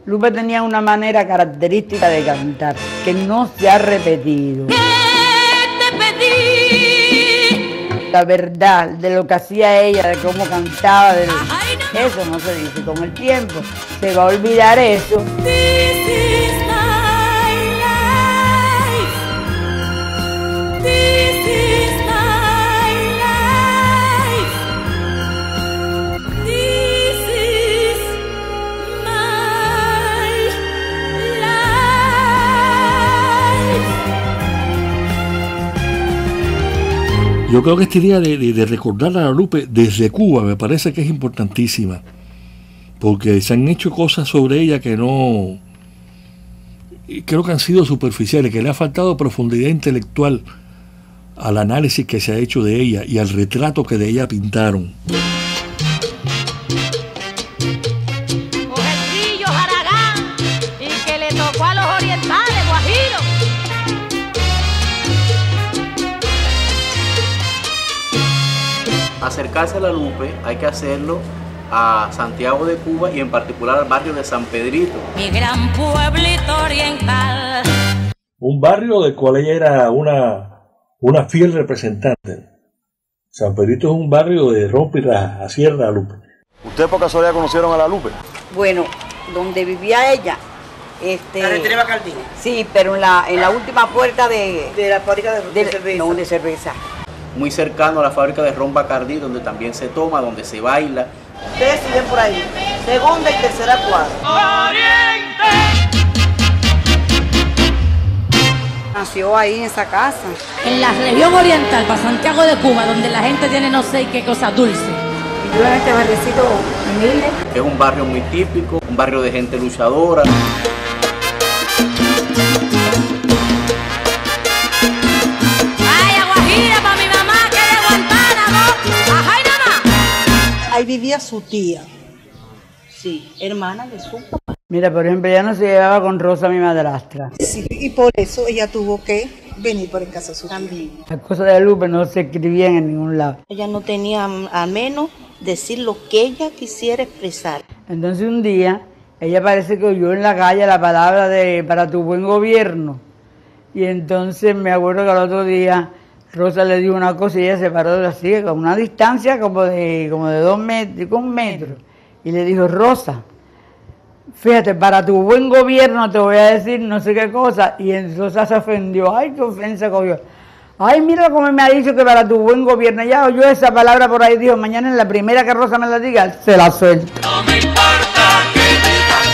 Lupe tenía una manera característica de cantar que no se ha repetido. La verdad de lo que hacía ella, de cómo cantaba, eso no se dice. Con el tiempo se va a olvidar eso. Yo creo que esta idea de recordar a la Lupe desde Cuba me parece que es importantísima, porque se han hecho cosas sobre ella que no, creo que han sido superficiales, que le ha faltado profundidad intelectual al análisis que se ha hecho de ella y al retrato que de ella pintaron. Acercarse a la Lupe hay que hacerlo a Santiago de Cuba y en particular al barrio de San Pedrito. Mi gran pueblito oriental. Un barrio del cual ella era una fiel representante. San Pedrito es un barrio de rompe y raja, a Sierra Lupe. ¿Ustedes por casualidad conocieron a la Lupe? Bueno, donde vivía ella, ¿Carretera Bacardín? Sí, pero en la última puerta de la fábrica de cerveza. No, de cerveza. Muy cercano a la fábrica de ron Bacardí, donde también se toma, donde se baila. Ustedes siguen por ahí, segunda y tercera cuadra. Nació ahí en esa casa. En la región oriental, para Santiago de Cuba, donde la gente tiene no sé qué cosa dulce. Yo en este barriecito humilde. Es un barrio muy típico, un barrio de gente luchadora. Ahí vivía su tía, sí, hermana de su papá. Mira, por ejemplo, ella no se llevaba con Rosa, mi madrastra. Sí, y por eso ella tuvo que venir por en casa de su tía. Las cosas de Lupe no se escribían en ningún lado. Ella no tenía a menos decir lo que ella quisiera expresar. Entonces un día, ella parece que oyó en la calle la palabra de para tu buen gobierno. Y entonces me acuerdo que al otro día Rosa le dijo una cosa y ella se paró de así, con una distancia como de 2 metros, con 1 metro. Y le dijo, Rosa, fíjate, para tu buen gobierno te voy a decir no sé qué cosa. Y Rosa se ofendió, ay, qué ofensa cogió. Ay, mira cómo me ha dicho que para tu buen gobierno. Ya oyó esa palabra por ahí, dijo, mañana en la primera que Rosa me la diga, se la suelto. No me importa que digas,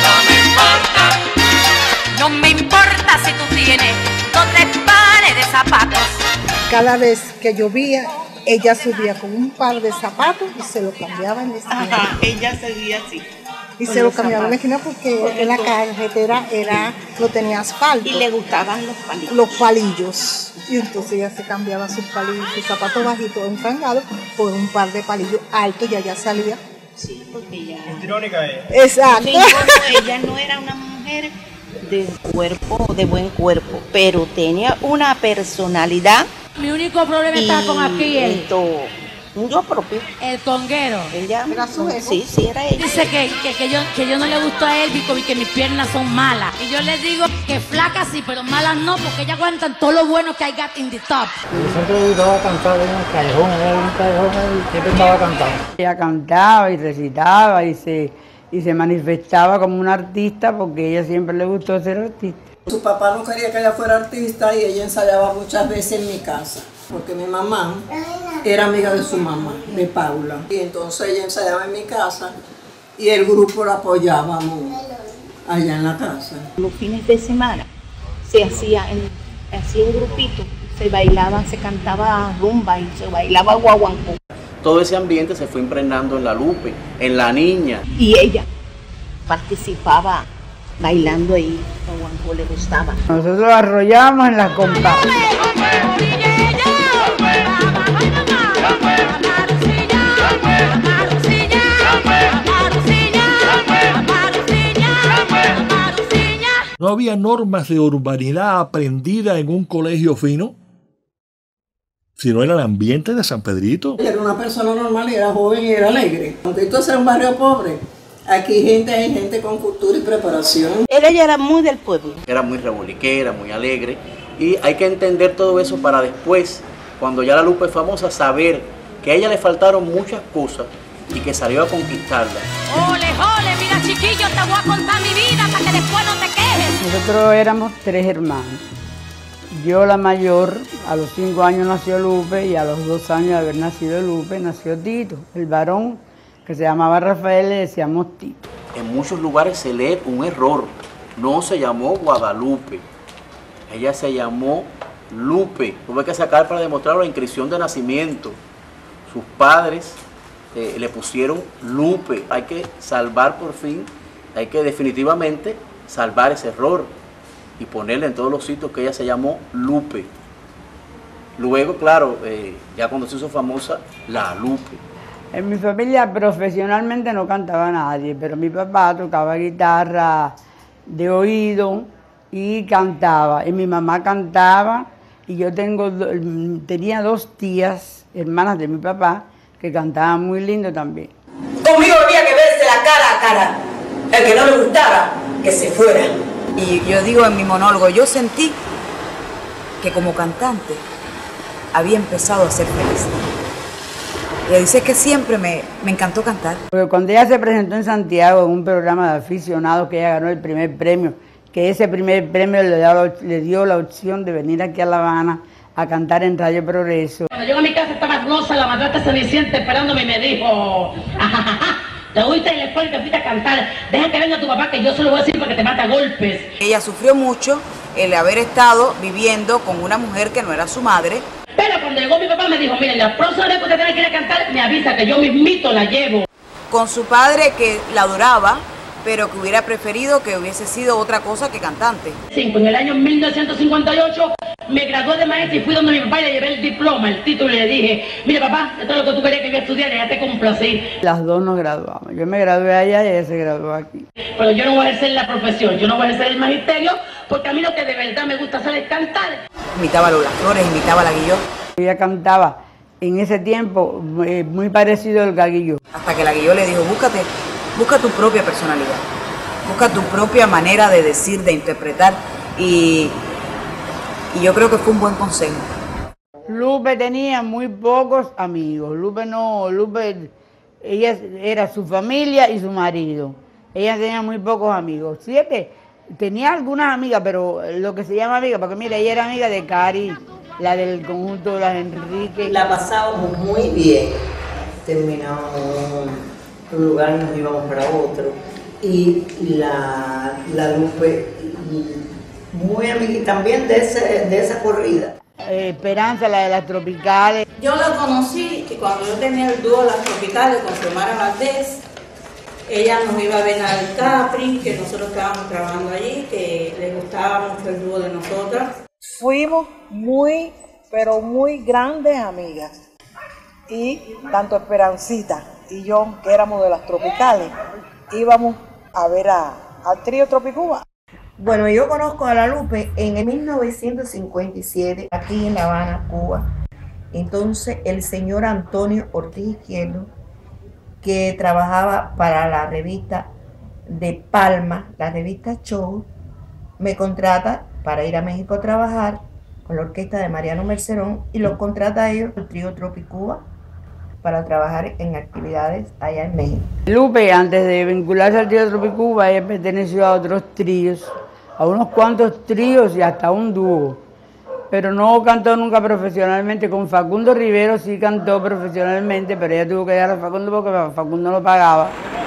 no me importa si tú tienes 2 pares de zapatos. Cada vez que llovía, ella subía con un par de zapatos y se lo cambiaba en la esquina. Ajá, ella seguía así. Y se lo cambiaba en la esquina porque en la carretera no tenía asfalto. Y le gustaban los palillos. Los palillos. Y entonces ella se cambiaba sus palillos, sus zapatos bajitos enfangados por un par de palillos altos y allá salía. Sí, porque ella... Irónica es. Exacto. Sí, ella no era una mujer de cuerpo, de buen cuerpo, pero tenía una personalidad. Mi único problema está con aquí él. Yo propio. El conguero. Ella era su ego. Sí, era ella. Dice que yo no le gusto a él y que mis piernas son malas. Y yo le digo que flacas sí, pero malas no, porque ellas aguantan todo lo bueno que I got in the top. Siempre estaba cantando en un callejón, y siempre estaba cantando. Ella cantaba y recitaba y se manifestaba como una artista porque a ella siempre le gustó ser artista. Su papá no quería que ella fuera artista y ella ensayaba muchas veces en mi casa, porque mi mamá era amiga de su mamá, de Paula. Y entonces ella ensayaba en mi casa y el grupo la apoyábamos allá en la casa. Los fines de semana se hacía en grupito, se bailaban, se cantaba rumba y se bailaba guaguancó. Todo ese ambiente se fue impregnando en la Lupe, en la niña. Y ella participaba bailando ahí, guaguancó le gustaba. Nosotros arrollábamos en las comparsas. ¿No había normas de urbanidad aprendida en un colegio fino? Si no era el ambiente de San Pedrito. Ella era una persona normal y era joven y era alegre. Aunque esto sea un barrio pobre, Aquí hay gente con cultura y preparación. Ella era muy del pueblo. Era muy reboliquera, muy alegre. Y hay que entender todo eso para después, cuando ya la Lupe es famosa, saber que a ella le faltaron muchas cosas y que salió a conquistarlas. Ole, ole, mira chiquillo, te voy a contar mi vida para que después no te quejes. Nosotros éramos 3 hermanos. Yo la mayor, a los 5 años nació Lupe y a los 2 años de haber nacido Lupe nació Tito. El varón, que se llamaba Rafael, le decíamos Tito. En muchos lugares se lee un error. No se llamó Guadalupe. Ella se llamó Lupe. Tuve que sacar para demostrar la inscripción de nacimiento. Sus padres le pusieron Lupe. Hay que salvar por fin, hay que definitivamente salvar ese error y ponerle en todos los sitios que ella se llamó Lupe. Luego, claro, ya cuando se hizo famosa, la Lupe. En mi familia profesionalmente no cantaba nadie, pero mi papá tocaba guitarra de oído y cantaba. Y mi mamá cantaba y yo tenía 2 tías, hermanas de mi papá, que cantaban muy lindo también. Conmigo había que verse la cara a cara. El que no le gustara, que se fuera. Y yo digo en mi monólogo, yo sentí que como cantante había empezado a ser feliz. Le dice que siempre me encantó cantar. Porque cuando ella se presentó en Santiago en un programa de aficionados, que ella ganó el primer premio, que ese primer premio le dio la opción de venir aquí a La Habana a cantar en Radio Progreso. Cuando llegó a mi casa estaba Rosa, la madrastra Cenicienta, esperándome y me dijo, ajajaja, te oíste y le fue y te fuiste a cantar, deja que venga tu papá que yo se lo voy a decir para que te mate a golpes. Ella sufrió mucho el haber estado viviendo con una mujer que no era su madre. Pero cuando llegó mi papá me dijo, mire, la próxima vez que usted tenga que ir a cantar, me avisa que yo mismito la llevo. Con su padre que la adoraba, pero que hubiera preferido que hubiese sido otra cosa que cantante. En el año 1958 me gradué de maestra y fui donde mi papá y le llevé el diploma, el título y le dije, mire papá, esto es lo que tú querías que yo estudiara y ya te complací. Las dos nos graduamos. Yo me gradué allá y ella se graduó aquí. Pero yo no voy a ejercer la profesión, yo no voy a ejercer el magisterio, porque a mí lo que de verdad me gusta hacer es cantar. Imitaba a Lola Flores, imitaba a la Guilló. Ella cantaba en ese tiempo muy parecido al Gaguillo. Hasta que la Guilló le dijo, busca tu propia personalidad, busca tu propia manera de decir, de interpretar, y yo creo que fue un buen consejo. Lupe tenía muy pocos amigos. Lupe, ella era su familia y su marido. Ella tenía muy pocos amigos. Sí es que tenía algunas amigas, pero lo que se llama amiga, porque mira, ella era amiga de Cari, la del conjunto de las Enrique. La pasábamos muy bien. Terminábamos un lugar y nos íbamos para otro. Y la Lupe, muy amiga también de esa corrida. Esperanza, la de las Tropicales. Yo la conocí que cuando yo tenía el dúo Las Tropicales con Xiomara Valdés, ella nos iba a ver al Capri, que nosotros estábamos trabajando allí, que le gustaba mucho el dúo de nosotras. Fuimos muy, pero muy grandes amigas. Y tanto Esperancita y yo, que éramos de Las Tropicales, íbamos a ver al trío Tropicuba. Bueno, yo conozco a la Lupe en el 1957, aquí en La Habana, Cuba. Entonces, el señor Antonio Ortiz Izquierdo, que trabajaba para la revista de Palma, la revista Show, me contrata para ir a México a trabajar con la orquesta de Mariano Mercerón y los contrata a ellos, el trío Tropicuba, para trabajar en actividades allá en México. Lupe, antes de vincularse al trío Tropicuba, ella perteneció a otros tríos, a unos cuantos tríos y hasta un dúo, pero no cantó nunca profesionalmente. Con Facundo Rivero sí cantó profesionalmente, pero ella tuvo que dejar a Facundo porque Facundo no pagaba.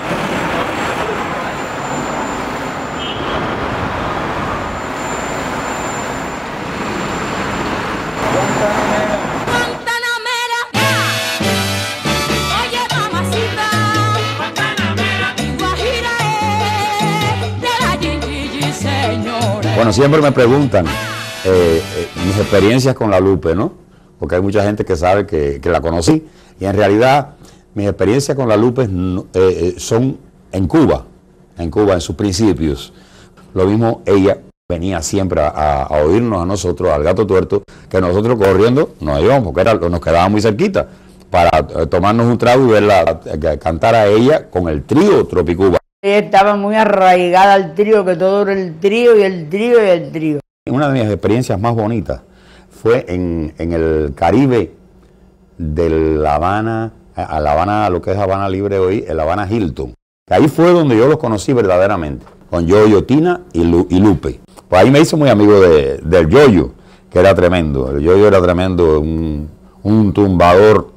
Bueno, siempre me preguntan mis experiencias con la Lupe, ¿no? Porque hay mucha gente que sabe que la conocí. Y en realidad, mis experiencias con la Lupe son en Cuba, en sus principios. Lo mismo, ella venía siempre a oírnos a nosotros, al Gato Tuerto, que nosotros corriendo nos íbamos, porque nos quedaba muy cerquita, para tomarnos un trago y verla cantar a ella con el trío Tropicuba. Ella estaba muy arraigada al trío, que todo era el trío y el trío y el trío. Una de mis experiencias más bonitas fue en el Caribe de La Habana, a La Habana, lo que es Habana Libre hoy, el Habana Hilton. Ahí fue donde yo los conocí verdaderamente, con Yoyo, Tina y Lupe. Pues ahí me hice muy amigo del Yoyo, que era tremendo. El Yoyo era tremendo, un tumbador,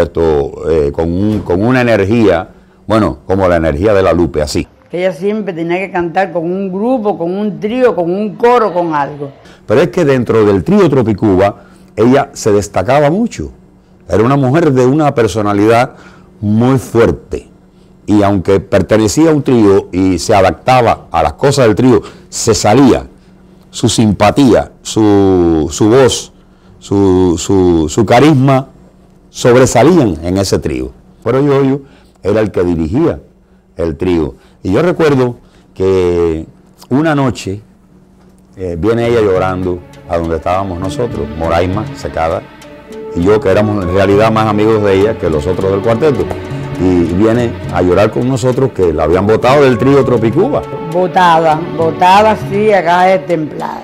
con una energía, bueno, como la energía de la Lupe, así. Ella siempre tenía que cantar con un grupo, con un trío, con un coro, con algo. Pero es que dentro del trío Tropicuba, ella se destacaba mucho. Era una mujer de una personalidad muy fuerte. Y aunque pertenecía a un trío y se adaptaba a las cosas del trío, se salía. Su simpatía, su voz, su carisma sobresalían en ese trío. Pero Yoyo era el que dirigía el trío. Y yo recuerdo que una noche viene ella llorando a donde estábamos nosotros, Moraima, Secada, y yo, que éramos en realidad más amigos de ella que los otros del cuarteto. Y viene a llorar con nosotros que la habían botado del trío Tropicuba. Botada sí, acá es templada.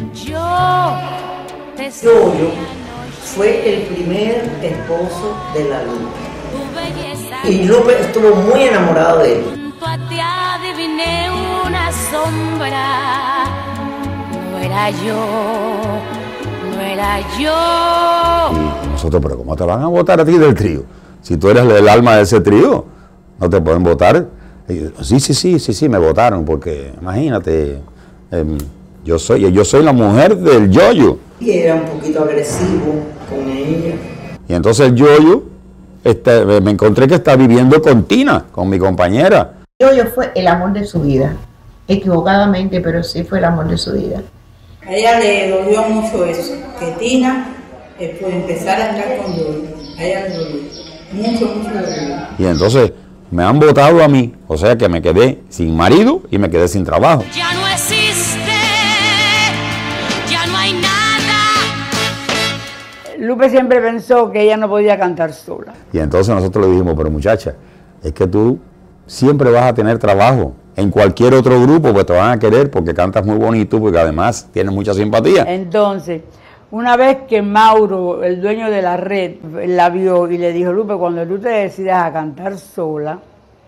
Yoyo fue el primer esposo de la Lupe. Y Lupe estuvo muy enamorado de él. Junto a ti adiviné una sombra. No era yo, no era yo. Y nosotros, pero ¿cómo te van a votar a ti del trío? Si tú eres el alma de ese trío, no te pueden votar. Sí, me votaron, porque imagínate, yo soy la mujer del Yoyo. Y era un poquito agresivo con ella. Y entonces el Yoyo, me encontré que está viviendo con Tina, con mi compañera. Yoyo fue el amor de su vida, equivocadamente, pero sí fue el amor de su vida. A ella le dolió mucho eso, que Tina pues empezara a estar con Yoyo. A ella le dolió. Mucho dolor. Y entonces me han votado a mí, o sea que me quedé sin marido y me quedé sin trabajo. Ya no existe, ya no hay nada. Lupe siempre pensó que ella no podía cantar sola. Y entonces nosotros le dijimos, pero muchacha, es que tú siempre vas a tener trabajo. En cualquier otro grupo pues te van a querer porque cantas muy bonito, porque además tienes mucha simpatía. Entonces, una vez que Mauro, el dueño de la red, la vio y le dijo, Lupe, cuando tú te decidas a cantar sola,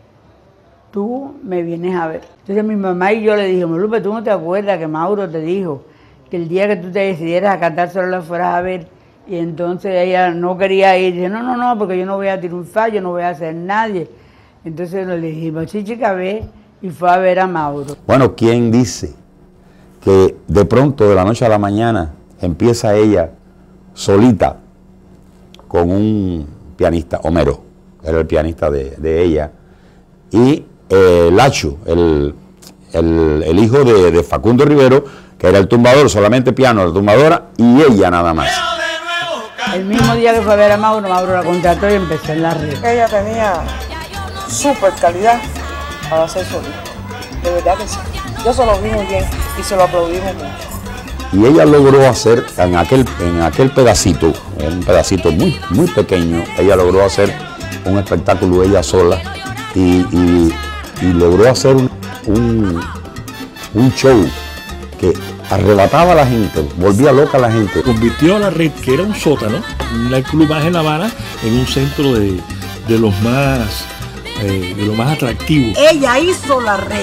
tú me vienes a ver. Entonces mi mamá y yo le dijimos, Lupe, ¿tú no te acuerdas que Mauro te dijo que el día que tú te decidieras a cantar sola la fueras a ver? Y entonces ella no quería ir. Dice, no, porque yo no voy a triunfar, yo no voy a hacer nadie. Entonces le dijimos, sí, chica, ve, y fue a ver a Mauro. Bueno, ¿quién dice que de pronto, de la noche a la mañana, empieza ella solita con un pianista, Homero, era el pianista de ella, y Lacho, el hijo de Facundo Rivero, que era el tumbador, solamente piano, la tumbadora, y ella nada más. El mismo día que fue a ver a Mauro, Mauro la contrató y empezó en la red. Ella tenía súper calidad para hacer solista, de verdad que sí. Yo se lo vi muy bien y se lo aplaudimos mucho. Y ella logró hacer en aquel pedacito, un pedacito muy pequeño, ella logró hacer un espectáculo ella sola y logró hacer un show que arrebataba a la gente, volvía loca a la gente. Convirtió a la red, que era un sótano, un club más en La Habana, en un centro de los más atractivos. Ella hizo la red.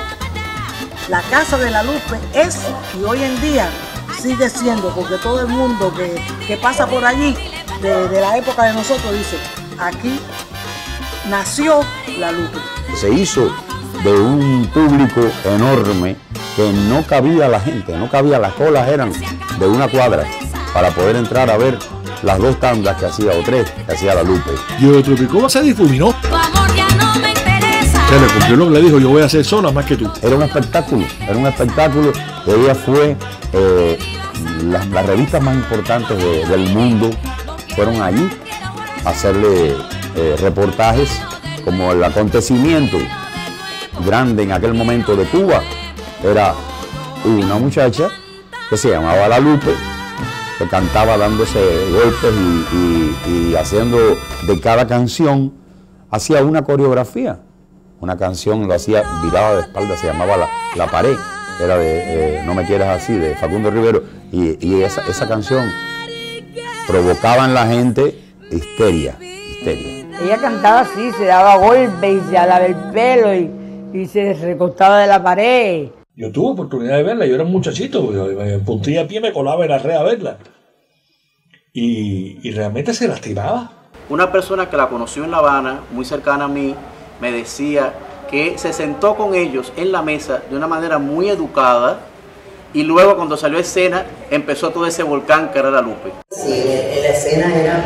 La Casa de la Lupe es, y hoy en día sigue siendo, porque todo el mundo que pasa por allí, de la época de nosotros, dice, aquí nació la Lupe. Se hizo de un público enorme que no cabía la gente, no cabía, las colas eran de una cuadra para poder entrar a ver las dos tandas que hacía, o tres, que hacía la Lupe. Yoyo Tropicuba se difuminó. Se le cumplió lo que le dijo, yo voy a hacer sola más que tú. Era un espectáculo. Ella fue, las revistas más importantes del mundo fueron allí a hacerle reportajes, como el acontecimiento grande en aquel momento de Cuba. Era una muchacha que se llamaba La Lupe, que cantaba dándose golpes y haciendo de cada canción, hacía una coreografía. una canción, lo hacía virada de espalda, se llamaba La Pared, era de No me quieras así, de Facundo Rivero, y esa canción provocaba en la gente histeria. Ella cantaba así, se daba golpes y se alaba el pelo y se recostaba de la pared. Yo tuve oportunidad de verla, yo era un muchachito, en puntilla de pie me colaba en la red a verla. Y realmente se lastimaba. Una persona que la conoció en La Habana, muy cercana a mí, me decía que se sentó con ellos en la mesa de una manera muy educada y luego cuando salió a escena empezó todo ese volcán que era la Lupe. Sí, en la escena era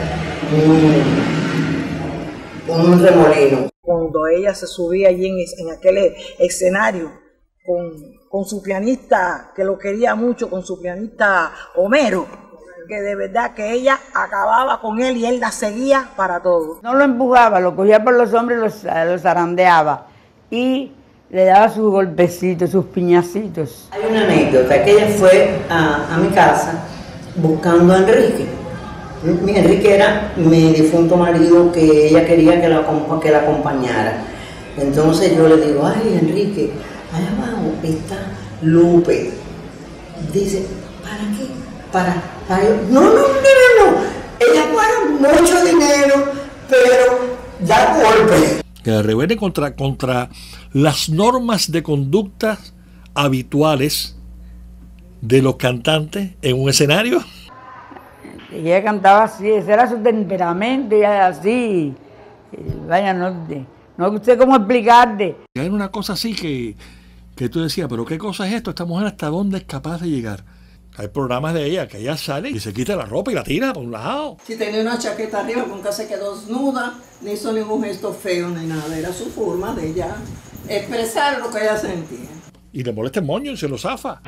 un remolino. Cuando ella se subía allí en aquel escenario con su pianista, que lo quería mucho, con su pianista Homero, que de verdad que ella acababa con él y él la seguía para todo. No lo empujaba, lo cogía por los hombros y lo zarandeaba y le daba sus golpecitos, sus piñacitos. Hay una anécdota, que ella fue a mi casa buscando a Enrique. Enrique era mi difunto marido que ella quería que la acompañara. Entonces yo le digo, ay Enrique, allá abajo está Lupe. Dice, ¿para qué? Para no. Ella paga mucho dinero, pero da golpes. Que rebelde contra las normas de conducta habituales de los cantantes en un escenario. Ella cantaba así, ese era su temperamento, ella era así. Vaya, no sé cómo explicarte. Hay una cosa así que tú decías, pero ¿qué cosa es esto? Esta mujer ¿hasta dónde es capaz de llegar? Hay programas de ella que ella sale y se quita la ropa y la tira por un lado. Si tenía una chaqueta arriba, nunca se quedó desnuda, ni hizo ningún gesto feo ni nada. Era su forma de ella expresar lo que ella sentía. Y le molesta el moño y se lo zafa.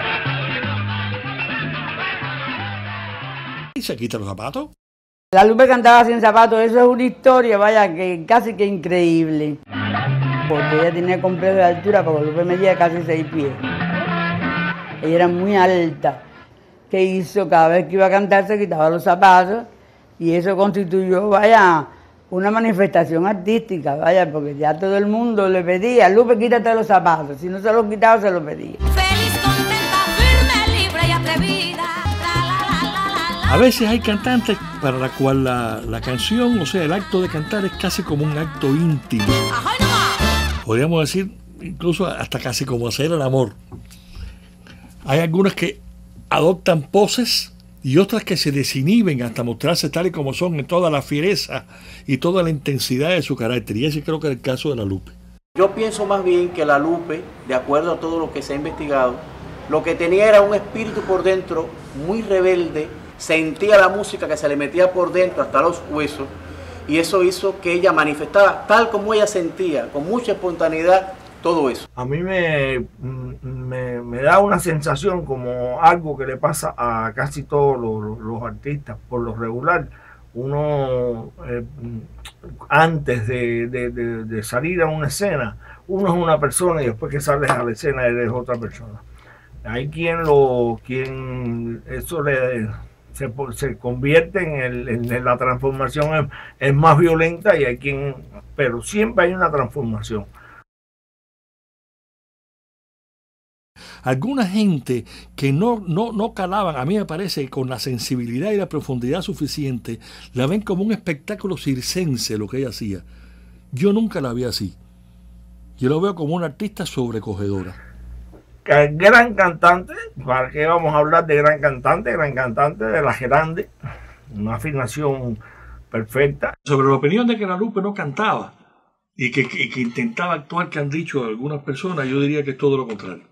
Y se quita los zapatos. La Lupe cantaba sin zapatos, eso es una historia, vaya, que casi que increíble. Porque ella tenía complejo de altura, porque Lupe medía casi 6 pies. Ella era muy alta. ¿Qué hizo? Cada vez que iba a cantar se quitaba los zapatos y eso constituyó, vaya, una manifestación artística, vaya, porque ya todo el mundo le pedía, Lupe, quítate los zapatos. Si no se los quitaba, se los pedía. Feliz, contenta, firme, libre y atrevida. A veces hay cantantes para la cual la canción, o sea, el acto de cantar es casi como un acto íntimo. Podríamos decir, incluso hasta casi como hacer el amor. Hay algunas que adoptan poses y otras que se desinhiben hasta mostrarse tal y como son en toda la fiereza y toda la intensidad de su carácter. Y ese creo que es el caso de la Lupe. Yo pienso más bien que la Lupe, de acuerdo a todo lo que se ha investigado, lo que tenía era un espíritu por dentro muy rebelde, sentía la música que se le metía por dentro hasta los huesos y eso hizo que ella manifestaba tal como ella sentía, con mucha espontaneidad, todo eso. A mí me da una sensación como algo que le pasa a casi todos los artistas, por lo regular. Uno, antes de salir a una escena, uno es una persona y después que sales a la escena eres otra persona. Hay quien eso se convierte en la transformación es más violenta y hay quien, pero siempre hay una transformación. Alguna gente que no calaban, a mí me parece, con la sensibilidad y la profundidad suficiente, la ven como un espectáculo circense lo que ella hacía. Yo nunca la vi así. Yo lo veo como una artista sobrecogedora. Gran cantante, ¿para qué vamos a hablar de gran cantante? Gran cantante de las grandes, una afinación perfecta. Sobre la opinión de que la Lupe no cantaba y que intentaba actuar, que han dicho algunas personas, yo diría que es todo lo contrario.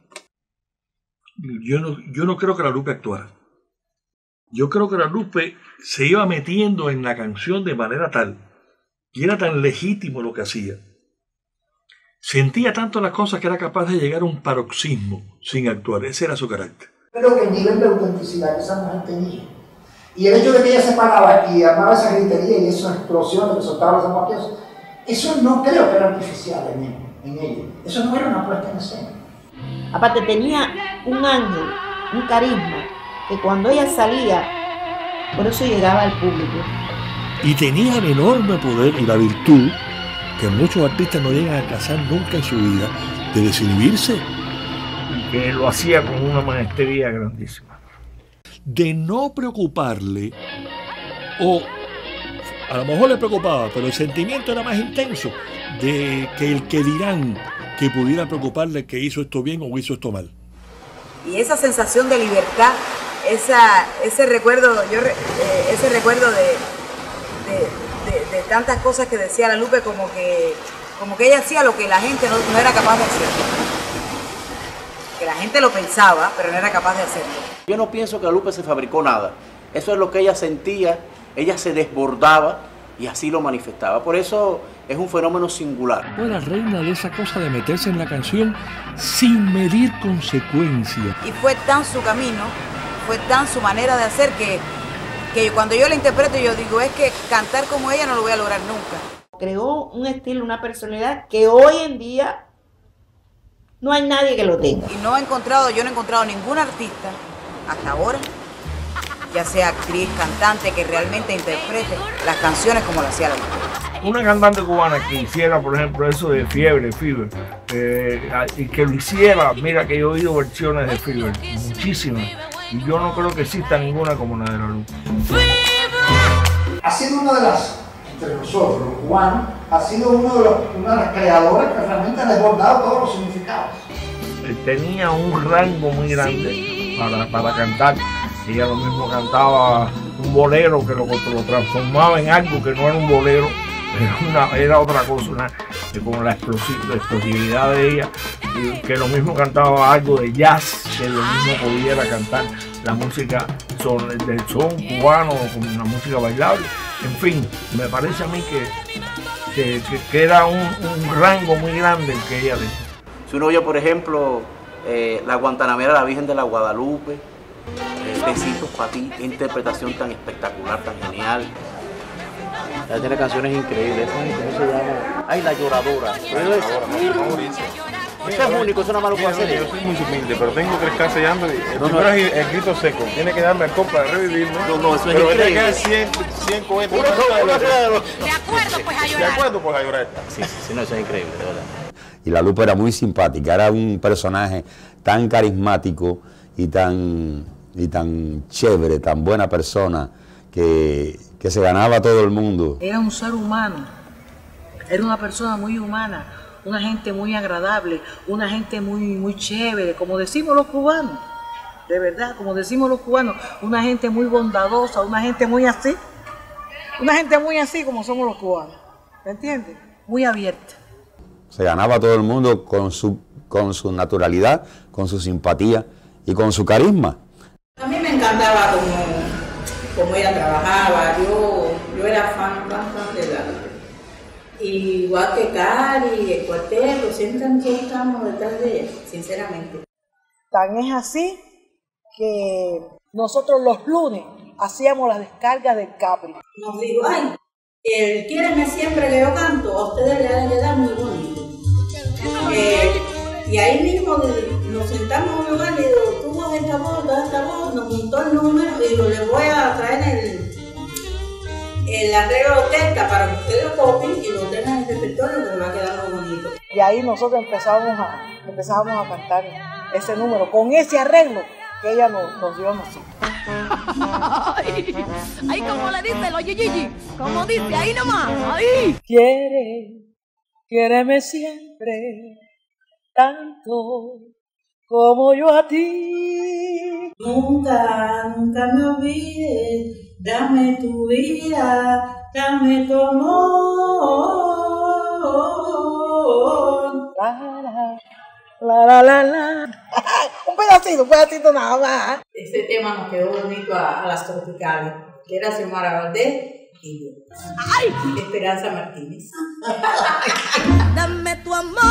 Yo no creo que la Lupe actuara. Yo creo que la Lupe se iba metiendo en la canción de manera tal y era tan legítimo lo que hacía. Sentía tanto las cosas que era capaz de llegar a un paroxismo sin actuar. Ese era su carácter. Pero que el nivel de autenticidad que esa mujer tenía y el hecho de que ella se paraba y armaba esa gritería y esas explosiones que soltaba los zapatos, eso no creo que era artificial en ella. Eso no era una puesta en escena. Aparte tenía un ángel, un carisma, que cuando ella salía, por eso llegaba al público. Y tenía el enorme poder y la virtud que muchos artistas no llegan a alcanzar nunca en su vida, de desinhibirse. Y que lo hacía con una maestría grandísima. De no preocuparle, o a lo mejor le preocupaba, pero el sentimiento era más intenso de que el que dirán, que pudiera preocuparle que hizo esto bien o hizo esto mal. Y esa sensación de libertad, ese recuerdo, ese recuerdo de tantas cosas que decía la Lupe, como que ella hacía lo que la gente no era capaz de hacer. Que la gente lo pensaba, pero no era capaz de hacerlo. Yo no pienso que la Lupe se fabricó nada. Eso es lo que ella sentía, ella se desbordaba y así lo manifestaba. Por eso es un fenómeno singular. Fue la reina de esa cosa de meterse en la canción sin medir consecuencias. Y fue tan su camino, fue tan su manera de hacer que cuando yo la interpreto yo digo, es que cantar como ella no lo voy a lograr nunca. Creó un estilo, una personalidad que hoy en día no hay nadie que lo tenga. Y yo no he encontrado ningún artista hasta ahora, ya sea actriz, cantante, que realmente interprete las canciones como lo hacía la Lupe. Una cantante cubana que hiciera, por ejemplo, eso de Fever, y que lo hiciera, mira que yo he oído versiones de Fever, muchísimas, y yo no creo que exista ninguna como la de la Lupe. Ha sido una de las, entre nosotros, los cubanos, ha sido una de las creadoras que realmente ha desbordado todos los significados. Tenía un rango muy grande para cantar. Ella lo mismo cantaba un bolero que lo transformaba en algo que no era un bolero, era otra cosa, como la explosividad de ella, que lo mismo cantaba algo de jazz, que lo mismo pudiera cantar la música del son cubano, como una música bailable. En fin, me parece a mí que era un rango muy grande el que ella tenía. Si uno oye, por ejemplo, la Guantanamera, la Virgen de la Guadalupe, Besitos para ti, qué interpretación tan espectacular, tan genial. Ella tiene canciones increíbles. ¿Cómo se llama? Ay, La Lloradora. Eso es único, eso nada más lo puedo hacer. Yo soy muy humilde, pero tengo 3 casas llando y el primero es el grito seco. Tiene que darme el copa de revivirme. No, eso es pero increíble. Pero 100 cohetes. De acuerdo, pues a llorar. De acuerdo, pues a llorar. Sí, no, eso es increíble, de verdad. Y la Lupe era muy simpática, era un personaje tan carismático y tan chévere, tan buena persona, que se ganaba a todo el mundo. Era un ser humano, era una persona muy humana, una gente muy agradable, una gente muy chévere, como decimos los cubanos, de verdad, como decimos los cubanos, una gente muy bondadosa, una gente muy así como somos los cubanos, ¿me entiendes? Muy abierta. Se ganaba a todo el mundo con su naturalidad, con su simpatía y con su carisma. A mí me encantaba como ella trabajaba, yo era fan de la Lupe. Igual que Cari, el cuarteto, siempre nosotros estábamos detrás de ella, sinceramente. Tan es así que nosotros los lunes hacíamos las descargas del Capri. Nos dijo, ay, el Quiéreme Siempre que yo canto, a ustedes le queda muy bonito. Y ahí mismo nos sentamos en un lugar y digo, tú das esta voz, nos montó el número y digo, les voy a traer el arreglo de orquesta para que ustedes lo copien y lo tengan en el repertorio que les va a quedar muy bonito. Y ahí nosotros empezábamos a cantar ese número con ese arreglo que ella nos dio a nosotros. Ay, como le dice los Gigi, como dice ahí nomás, ahí. Quiéreme siempre tanto como yo a ti. Nunca me olvides, dame tu vida, dame tu amor. La. Un pedacito nada más. Este tema nos quedó bonito a las tropicales, que era Xiomara Valdés y yo. ¡Ay! Esperanza Martínez. Dame tu amor.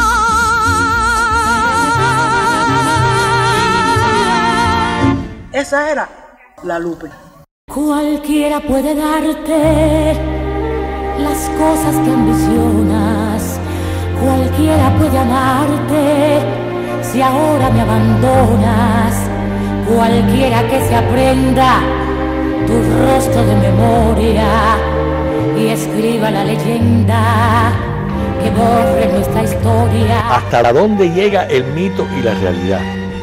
Esa era la Lupe. Cualquiera puede darte las cosas que ambicionas. Cualquiera puede amarte si ahora me abandonas. Cualquiera que se aprenda tu rostro de memoria y escriba la leyenda que borre nuestra historia. ¿Hasta dónde llega el mito y la realidad?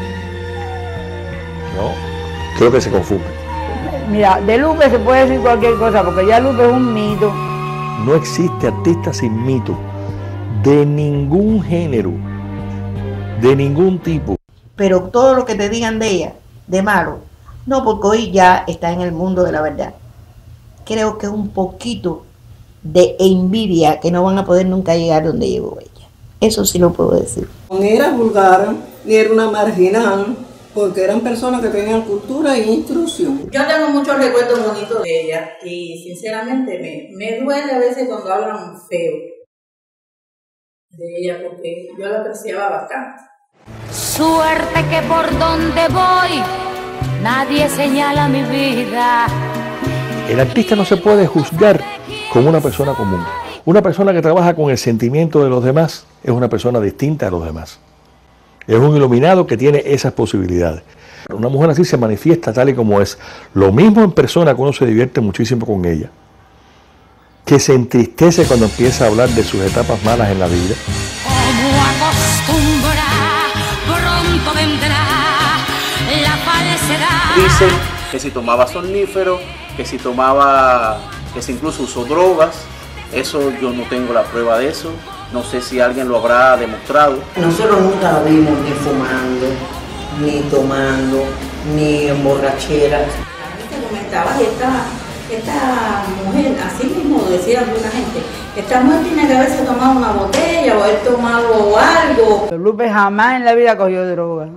¿No? Creo que se confunde. Mira, de Lupe se puede decir cualquier cosa, porque ya Lupe es un mito. No existe artista sin mito, de ningún género, de ningún tipo. Pero todo lo que te digan de ella, de malo, no, porque hoy ya está en el mundo de la verdad. Creo que es un poquito de envidia que no van a poder nunca llegar donde llegó ella. Eso sí lo puedo decir. Ni era vulgar, ni era una marginal, porque eran personas que tenían cultura e instrucción. Yo tengo muchos recuerdos bonitos de ella y sinceramente me duele a veces cuando hablan feo de ella, porque yo la apreciaba bastante. Suerte que por donde voy nadie señala mi vida. El artista no se puede juzgar como una persona común. Una persona que trabaja con el sentimiento de los demás es una persona distinta a los demás. Es un iluminado que tiene esas posibilidades. Una mujer así se manifiesta tal y como es. Lo mismo en persona, que uno se divierte muchísimo con ella, que se entristece cuando empieza a hablar de sus etapas malas en la vida. Como acostumbra, pronto vendrá la falsedad. Dicen que si tomaba somníferos, que si incluso usó drogas. Eso yo no tengo la prueba de eso. No sé si alguien lo habrá demostrado. Nosotros nunca la vimos ni fumando, ni tomando, ni en borracheras. Te comentaba, y esta mujer, así mismo decía alguna gente, esta mujer tiene que haberse tomado una botella o haber tomado algo. Lupe jamás en la vida cogió droga.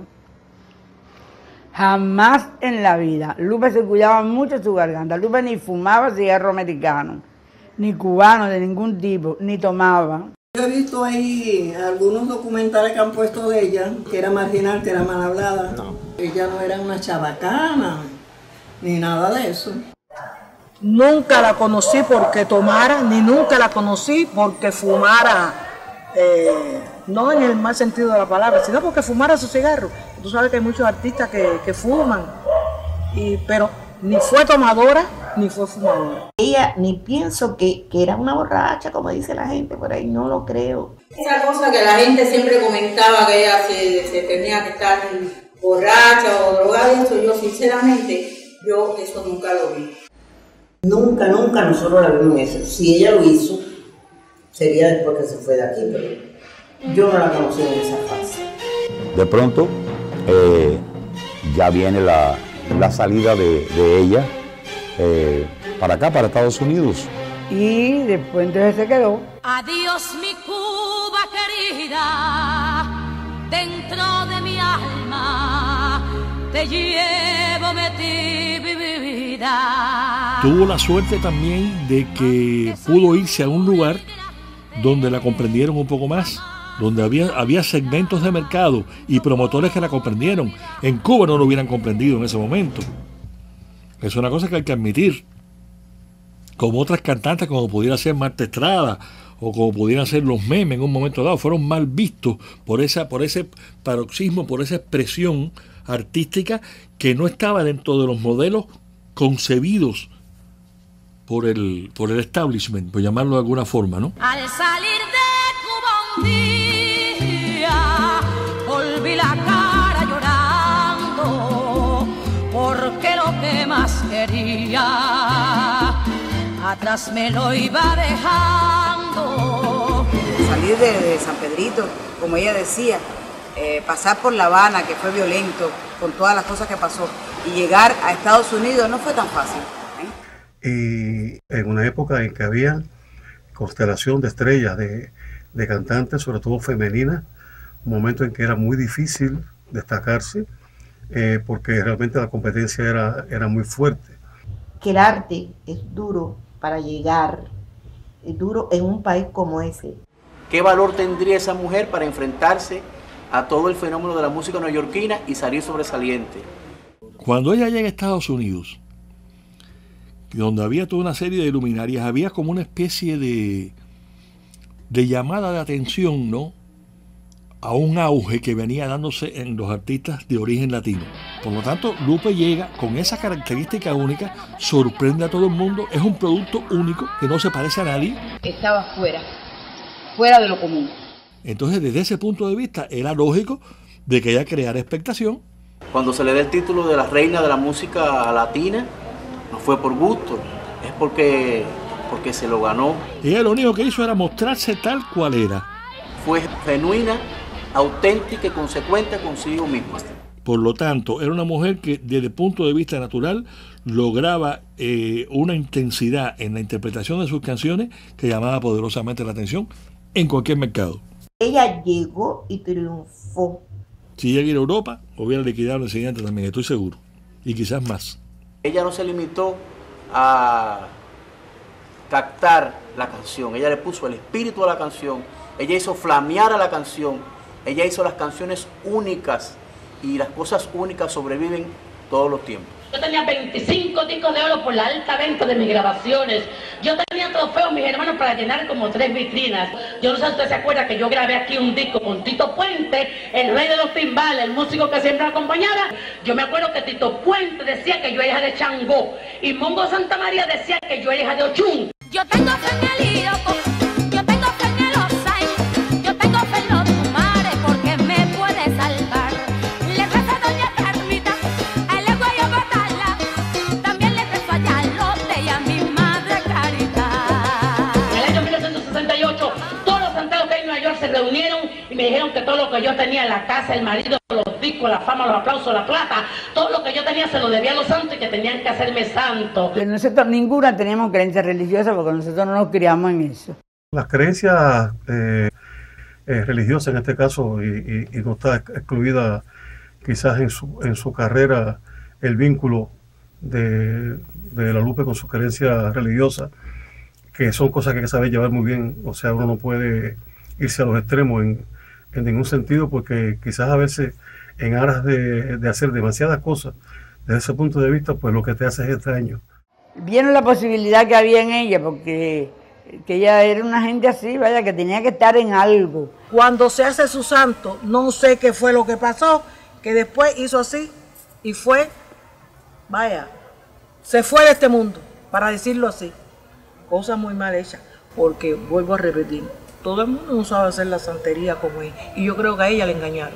Jamás en la vida. Lupe se cuidaba mucho su garganta. Lupe ni fumaba cigarro americano, ni cubano de ningún tipo, ni tomaba. Yo he visto ahí algunos documentales que han puesto de ella, que era marginal, que era mal hablada. No. Ella no era una chabacana, ni nada de eso. Nunca la conocí porque tomara, ni nunca la conocí porque fumara, no en el mal sentido de la palabra, sino porque fumara su cigarro. Tú sabes que hay muchos artistas que fuman, pero ni fue tomadora, ni fue fumadora. Ella ni pienso que era una borracha, como dice la gente por ahí, no lo creo. Esa cosa que la gente siempre comentaba, que ella se tenía que estar borracha o drogada, eso yo sinceramente, eso nunca lo vi. Nunca nosotros la vimos en eso. Si ella lo hizo, sería después que se fue de aquí, pero yo no la conocí en esa fase. De pronto, ya viene la salida de ella para acá, para Estados Unidos. Y después entonces se quedó. Adiós mi Cuba querida, dentro de mi alma te llevo metida mi vida. Tuvo la suerte también de que pudo irse a un lugar donde la comprendieron un poco más, donde había segmentos de mercado y promotores que la comprendieron. En Cuba no lo hubieran comprendido en ese momento. Es una cosa que hay que admitir. Como otras cantantes, como pudiera ser Marta Estrada o como pudieran ser los Memes en un momento dado, fueron mal vistos por ese paroxismo, por esa expresión artística que no estaba dentro de los modelos concebidos por el establishment, por llamarlo de alguna forma, ¿no? Al salir de Cuba un día, volví la cara llorando, porque lo que más quería, atrás me lo iba dejando. Salir de San Pedrito, como ella decía, pasar por La Habana, que fue violento, con todas las cosas que pasó, y llegar a Estados Unidos no fue tan fácil. Y en una época en que había constelación de estrellas de cantantes, sobre todo femeninas, un momento en que era muy difícil destacarse, porque realmente la competencia era muy fuerte. Que el arte es duro para llegar, es duro en un país como ese. ¿Qué valor tendría esa mujer para enfrentarse a todo el fenómeno de la música neoyorquina y salir sobresaliente? Cuando ella llega a Estados Unidos, donde había toda una serie de luminarias, había como una especie de llamada de atención, ¿no?, a un auge que venía dándose en los artistas de origen latino. Por lo tanto, Lupe llega con esa característica única, sorprende a todo el mundo, es un producto único que no se parece a nadie. Estaba fuera, fuera de lo común. Entonces, desde ese punto de vista, era lógico de que ella creara expectación. Cuando se le dé el título de la reina de la música latina, no fue por gusto, es porque se lo ganó. Ella lo único que hizo era mostrarse tal cual era. Fue genuina, auténtica y consecuente consigo misma. Por lo tanto, era una mujer que desde el punto de vista natural lograba una intensidad en la interpretación de sus canciones que llamaba poderosamente la atención en cualquier mercado. Ella llegó y triunfó. Si ella iba a Europa, hubiera liquidado la enseñanza también, estoy seguro. Y quizás más. Ella no se limitó a captar la canción, ella le puso el espíritu a la canción, ella hizo flamear a la canción, ella hizo las canciones únicas y las cosas únicas sobreviven todos los tiempos. Yo tenía 25 discos de oro por la alta venta de mis grabaciones. Yo tenía trofeos, mis hermanos, para llenar como 3 vitrinas. Yo no sé si usted se acuerda que yo grabé aquí un disco con Tito Puente, el rey de los timbales, el músico que siempre acompañaba. Yo me acuerdo que Tito Puente decía que yo era hija de Changó y Mongo Santa María decía que yo era hija de Ochun. Yo tengo fe en el Iroko, yo tengo fe en el Osai, yo tengo fe en los Tumares porque me puede salvar. Le rezo a Doña Carmita, a la Guayabotala, también le rezo a Yalote y a mi madre Caridad. En el año 1968, todos los santeros que hay en Nueva York se reunieron y me dijeron que todo lo que yo tenía en la casa, el marido, los discos, la fama, los aplausos, la plata, todo lo que yo tenía se lo debía a los santos y que tenían que hacerme santo. Nosotros ninguna teníamos creencia religiosa porque nosotros no nos criamos en eso. Las creencias religiosas en este caso, y no está excluida quizás en su carrera el vínculo de la Lupe con su creencia religiosa, que son cosas que hay que saber llevar muy bien. O sea, uno no puede irse a los extremos en ningún sentido, porque quizás a veces en aras de hacer demasiadas cosas desde ese punto de vista, pues lo que te hace es daño. Vieron la posibilidad que había en ella, porque que ella era una gente así, vaya, que tenía que estar en algo. Cuando se hace su santo, no sé qué fue lo que pasó, que después hizo así y fue, vaya, se fue de este mundo, para decirlo así. Cosa muy mal hecha, porque vuelvo a repetir, todo el mundo no sabe hacer la santería como es, y yo creo que a ella le engañaron.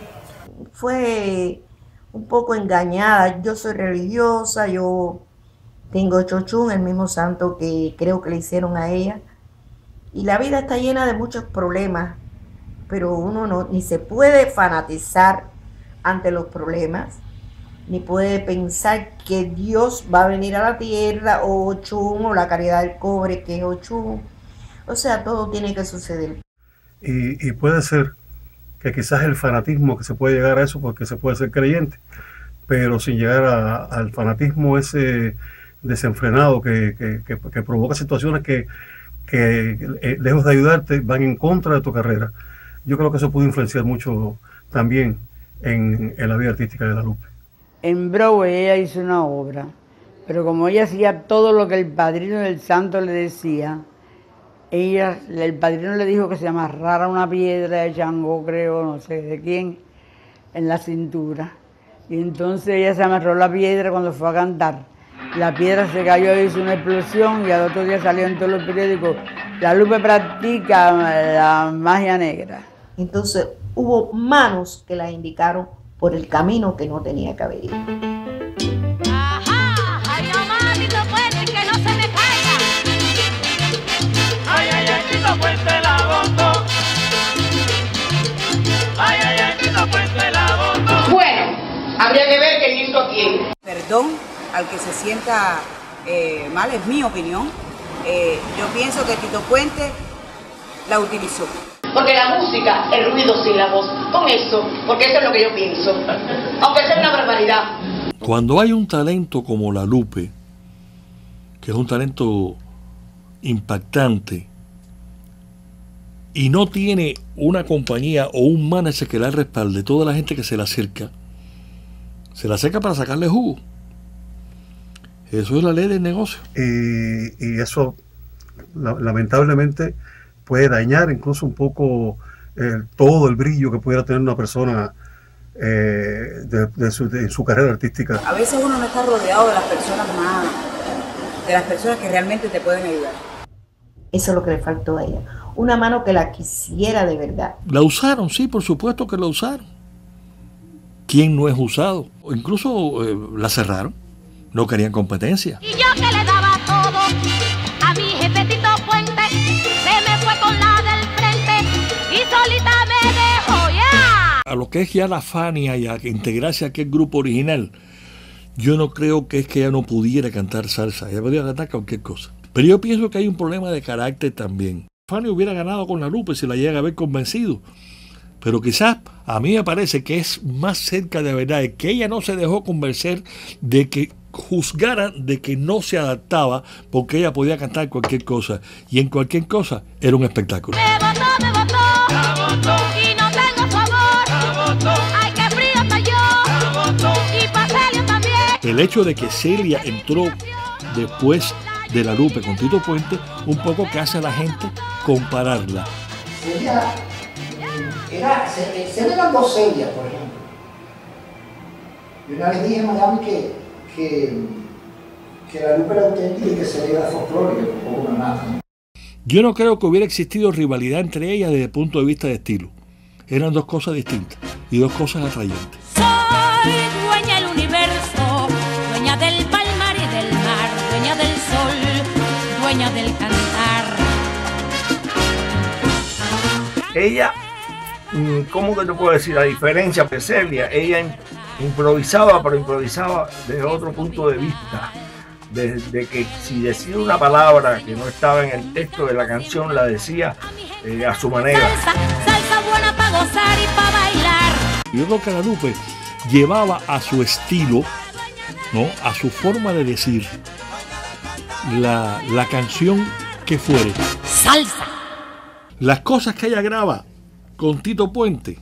Fue un poco engañada. Yo soy religiosa, yo tengo Chochún, el mismo santo que creo que le hicieron a ella. Y la vida está llena de muchos problemas, pero uno ni se puede fanatizar ante los problemas, ni puede pensar que Dios va a venir a la tierra, o Ochun, o la caridad del cobre, que es Ochun. O sea, todo tiene que suceder. Y puede ser que quizás el fanatismo, que se puede llegar a eso porque se puede ser creyente, pero sin llegar al fanatismo ese desenfrenado que provoca situaciones que lejos de ayudarte van en contra de tu carrera. Yo creo que eso puede influenciar mucho también en la vida artística de la Lupe. En Broadway ella hizo una obra, pero como ella hacía todo lo que el padrino del santo le decía, el padrino le dijo que se amarrara una piedra de Changó, creo, no sé de quién, en la cintura. Y entonces ella se amarró la piedra cuando fue a cantar. La piedra se cayó, hizo una explosión y al otro día salió en todos los periódicos: la Lupe practica la magia negra. Entonces hubo manos que la indicaron por el camino que no tenía que haber ido. Ay, mamá, Tito Puente, que no se me caiga. Ay, ay, ay, Tito Puente la botó. Ay, ay, ay, Tito Puente la botó. Bueno, habría que ver quién hizo a quién. Perdón al que se sienta mal, es mi opinión. Yo pienso que Tito Puente la utilizó. Porque la música, el ruido sin la voz, con eso, porque eso es lo que yo pienso, aunque sea una barbaridad. Cuando hay un talento como la Lupe, que es un talento impactante, y no tiene una compañía o un manager que la respalde, toda la gente que se la acerca para sacarle jugo. Eso es la ley del negocio. Y eso, lamentablemente, puede dañar incluso un poco todo el brillo que pudiera tener una persona en su carrera artística. A veces uno no está rodeado de las personas que realmente te pueden ayudar. Eso es lo que le faltó a ella. una mano que la quisiera de verdad. La usaron, sí, por supuesto que la usaron. ¿Quién no es usado? Incluso la cerraron, no querían competencia. Y yo que le daba todo a mi jefe Tito Puente, se me fue con la del frente y solita me dejó ya. A lo que es ya la Fania y a integrarse a aquel grupo original, yo no creo que es que ella no pudiera cantar salsa, ella podía cantar cualquier cosa. Pero yo pienso que hay un problema de carácter también. Fania hubiera ganado con la Lupe si la llega a haber convencido. Pero quizás a mí me parece que es más cerca de verdad que ella no se dejó convencer de que juzgaran de que no se adaptaba porque ella podía cantar cualquier cosa y en cualquier cosa era un espectáculo. Me votó y no tengo favor. Ay, qué frío estoy yo y pa' Celio también. El hecho de que Celia entró después de la Lupe con Tito Puente un poco que hace a la gente compararla. Celia eran dos Celias, por ejemplo. Yo una vez dije en Miami que la Lupe era auténtica y que Celia era folclórica, como una nada. Yo no creo que hubiera existido rivalidad entre ellas desde el punto de vista de estilo. Eran dos cosas distintas y dos cosas atrayentes. Soy dueña del universo, dueña del palmar y del mar, dueña del sol, dueña del cantar. Ella, ¿cómo que te puedo decir? A diferencia de Celia, ella improvisaba, pero improvisaba desde otro punto de vista. De que si decía una palabra que no estaba en el texto de la canción, la decía a su manera. Salsa buena para gozar y para bailar. Yo creo que la Lupe llevaba a su estilo, ¿no? A su forma de decir la canción que fuere. Salsa. Las cosas que ella graba con Tito Puente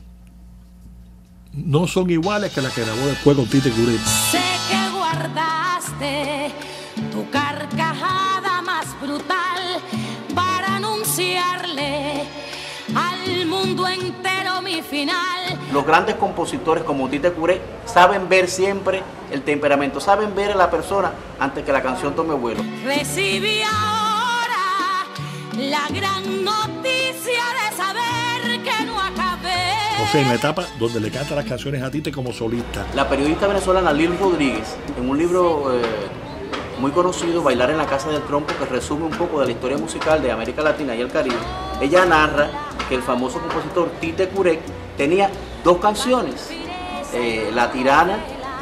no son iguales que las que grabó después con Tite Curet. Sé que guardaste tu carcajada más brutal para anunciarle al mundo entero mi final. Los grandes compositores como Tite Curet saben ver siempre el temperamento, saben ver a la persona antes que la canción tome vuelo. Recibí ahora la gran noticia de saber que no acabé. O sea, en la etapa donde le canta las canciones a Tite como solista. La periodista venezolana Lil Rodríguez, en un libro muy conocido, Bailar en la Casa del Trompo, que resume un poco de la historia musical de América Latina y el Caribe, ella narra que el famoso compositor Tite Curet tenía dos canciones, La Tirana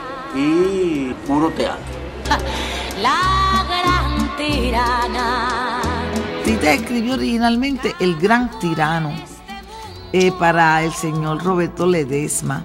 y Puro Teatro. La gran tirana. Tite escribió originalmente El Gran Tirano para el señor Roberto Ledesma.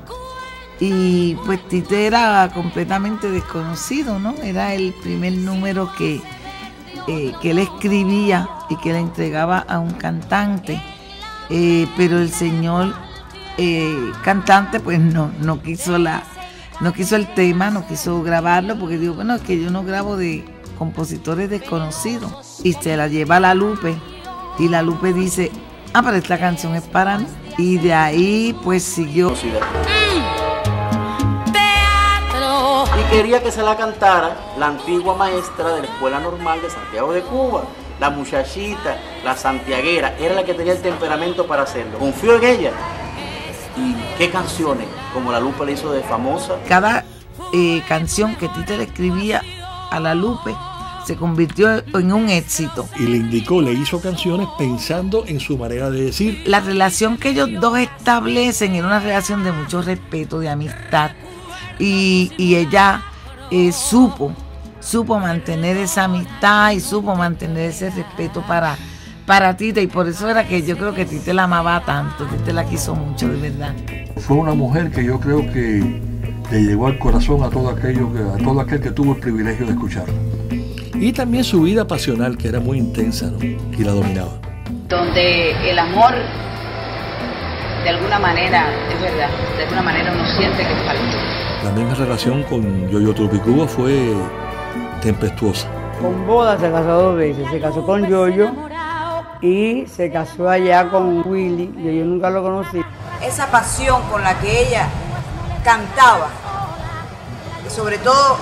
Y pues Tite era completamente desconocido, ¿no? Era el primer número que él escribía y que le entregaba a un cantante. Pero el señor cantante pues no quiso el tema, no quiso grabarlo, porque digo, bueno, es que yo no grabo de compositores desconocidos. Y se la lleva a la Lupe y la Lupe dice, pero esta canción es para mí. Y de ahí pues siguió. Y quería que se la cantara la antigua maestra de la Escuela Normal de Santiago de Cuba, la muchachita, la santiaguera, era la que tenía el temperamento para hacerlo. Confió en ella. Y qué canciones, como la Lupe le hizo de famosa. Cada canción que Tite le escribía a la Lupe se convirtió en un éxito. Y le indicó, le hizo canciones pensando en su manera de decir. La relación que ellos dos establecen era una relación de mucho respeto, de amistad. Y ella supo mantener esa amistad y supo mantener ese respeto para Tite, y por eso era que yo creo que Tite la amaba tanto, Tite la quiso mucho, de verdad. Fue una mujer que yo creo que le llegó al corazón a todo aquel que tuvo el privilegio de escucharla. Y también su vida pasional, que era muy intensa, ¿no? Y la dominaba. Donde el amor, de alguna manera, es verdad, de alguna manera uno siente que faltó. La misma relación con Yoyo Tropicuba fue tempestuosa. Con boda se casó 2 veces, se casó con Yoyo y se casó allá con Willy, yo nunca lo conocí. Esa pasión con la que ella cantaba, sobre todo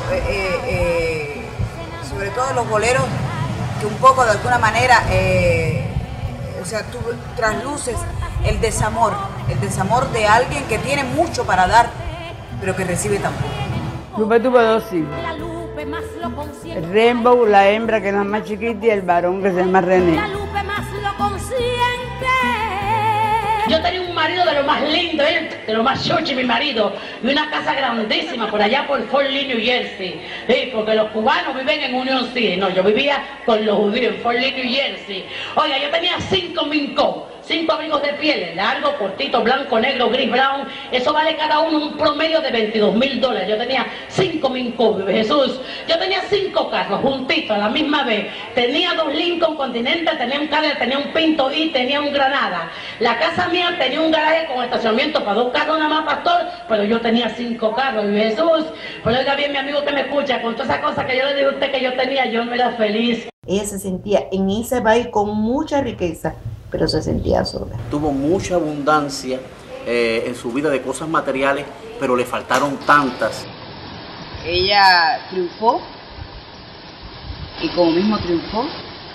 los boleros que un poco de alguna manera O sea, tú trasluces el desamor de alguien que tiene mucho para dar, pero que recibe tan poco. Lupe tuvo 2 hijos. El Rainbow, la hembra que es la más chiquita, y el varón que se llama René. Yo tenía un marido de lo más lindo, de lo más chochi, mi marido, y una casa grandísima por allá por Fort Lee, New Jersey. Sí, porque los cubanos viven en Union City. No, yo vivía con los judíos en Fort Lee, New Jersey. Oiga, yo tenía 5 mincos, 5 abrigos de piel, largo, cortito, blanco, negro, gris, brown. Eso vale cada uno un promedio de $22,000. Yo tenía 5 mincos, Jesús. Yo tenía 5 carros juntitos a la misma vez. Tenía 2 Lincoln Continental, tenía un Cadillac, tenía un Pinto y tenía un Granada. La casa mía tenía un garaje con estacionamiento para 2 carros nada más, pastor, pero yo tenía 5 carros, Jesús. Pero oiga bien, mi amigo que me escucha, con todas esas cosas que yo le dije a usted que yo tenía, yo no era feliz. Ella se sentía en ese país con mucha riqueza, pero se sentía sola. Tuvo mucha abundancia en su vida de cosas materiales, pero le faltaron tantas. Ella triunfó, y como mismo triunfó,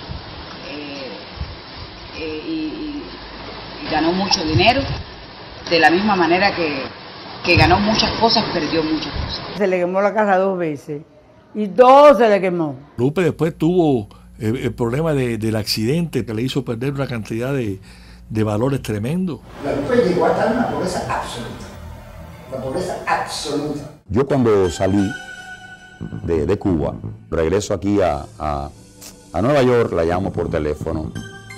y ganó mucho dinero, de la misma manera que ganó muchas cosas, perdió muchas cosas. Se le quemó la casa 2 veces y todo se le quemó. Lupe después tuvo el problema del accidente que le hizo perder una cantidad de valores tremendos. La Lupe llegó a estar en una pobreza absoluta. La pobreza absoluta. Yo cuando salí de Cuba, regreso aquí a Nueva York, la llamo por teléfono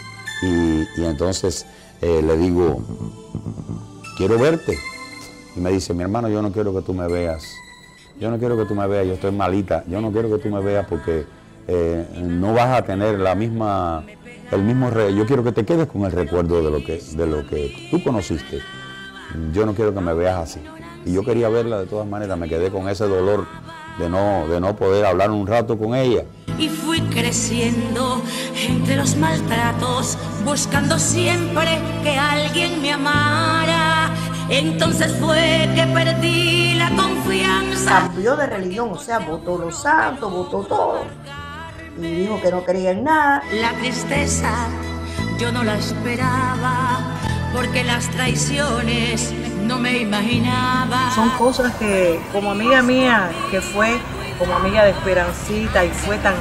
y entonces le digo, quiero verte. Y me dice, mi hermano, yo no quiero que tú me veas. Yo no quiero que tú me veas, yo estoy malita. Yo no quiero que tú me veas porque no vas a tener el mismo yo quiero que te quedes con el recuerdo de lo que tú conociste. Yo no quiero que me veas así. Y yo quería verla de todas maneras, me quedé con ese dolor de no poder hablar un rato con ella. Y fui creciendo entre los maltratos, buscando siempre que alguien me amara. Entonces fue que perdí la confianza. Cambió de religión, o sea, votó los santos, votó todo. Y dijo que no creía en nada. La tristeza yo no la esperaba, porque las traiciones no me imaginaba. Son cosas que, como amiga mía, que fue como amiga de Esperancita y fue tan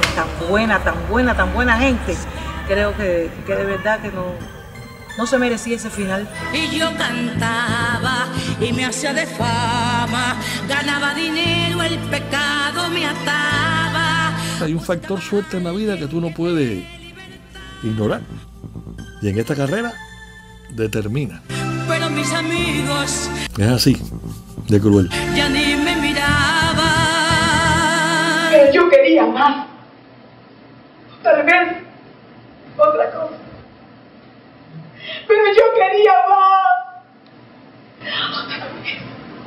buena gente, creo que de verdad que no se merecía ese final. Y yo cantaba y me hacía de fama, ganaba dinero, el pecado me ataba. Hay un factor suerte en la vida que tú no puedes ignorar. Y en esta carrera determina. Pero mis amigos es así, de cruel. ya ni me miraban. Pero yo quería más. Tal vez otra cosa. Pero yo quería más. Otra vez.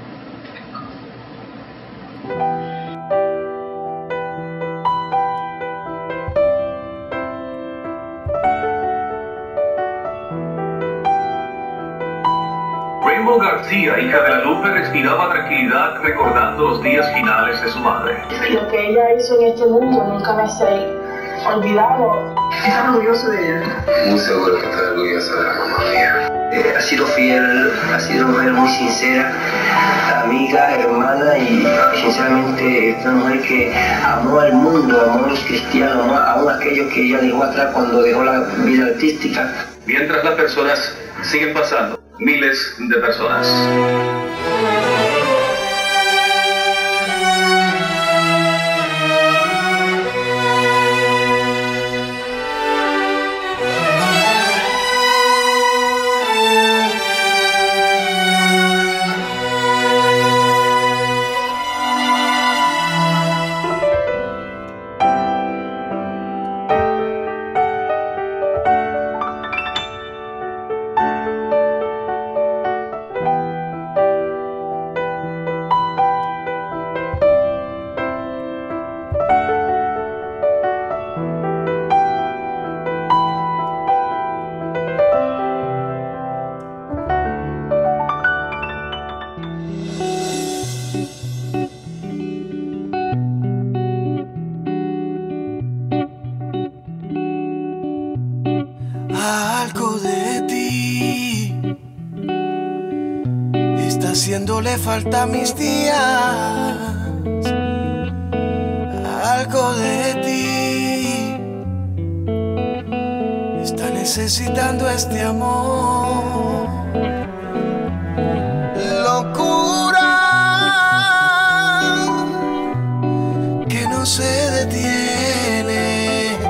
Rainbow García, hija de la Lupe, respiraba tranquilidad recordando los días finales de su madre. Lo que ella hizo en este mundo nunca va a ser olvidado. ¿Estás orgulloso de ella? Muy seguro que estoy orgulloso de la mamá mía. Ha sido fiel, ha sido una mujer muy sincera, amiga, hermana y sinceramente es una mujer que amó al mundo, amó a los cristianos, aún aquellos que ella dejó atrás cuando dejó la vida artística. Mientras las personas siguen pasando, miles de personas. cuánto le falta a mis días, algo de ti está necesitando este amor. Locura que no se detiene,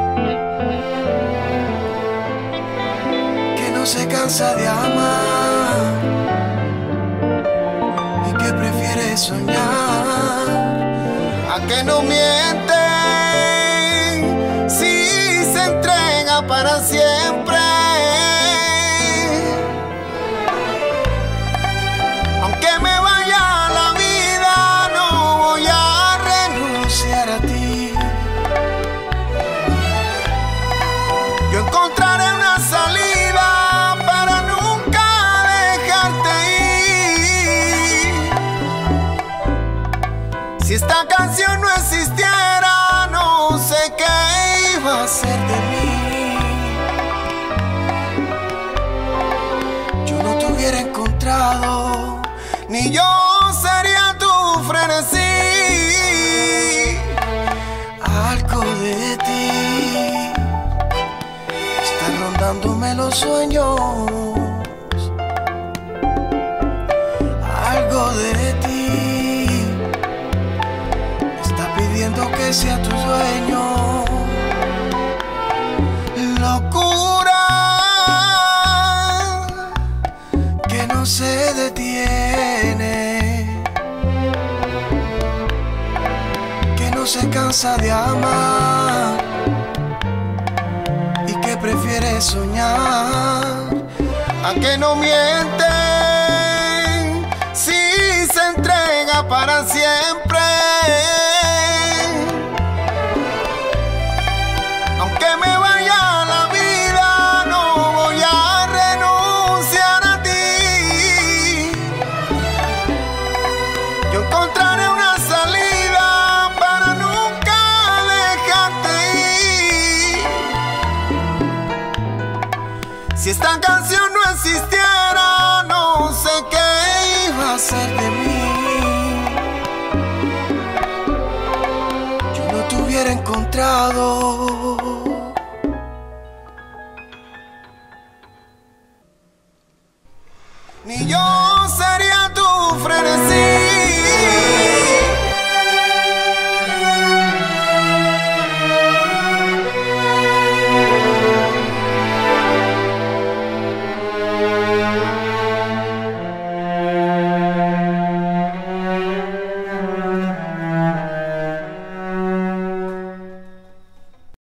que no se cansa de amar y que prefiere soñar. A que no mienten si se entrega para siempre. Aunque me vaya la vida, no voy a renunciar a ti. Yo encontraré una salida para nunca dejarte ir. Si esta canción no existiera, no sé qué iba a ser de mí. Yo no te hubiera encontrado, ni yo sería tu frenesí. Algo de ti está rondándome los sueños. Algo de ti pidiendo que sea tu dueño. Locura que no se detiene, que no se cansa de amar y que prefiere soñar. A que no mienten si se entrega para siempre. Aunque me vaya la vida, no voy a renunciar a ti. Yo encontraré una salida para nunca dejarte ir. Si esta canción no existiera, no sé qué iba a ser de mí. Yo no te hubiera encontrado, ni yo sería tu frenesí.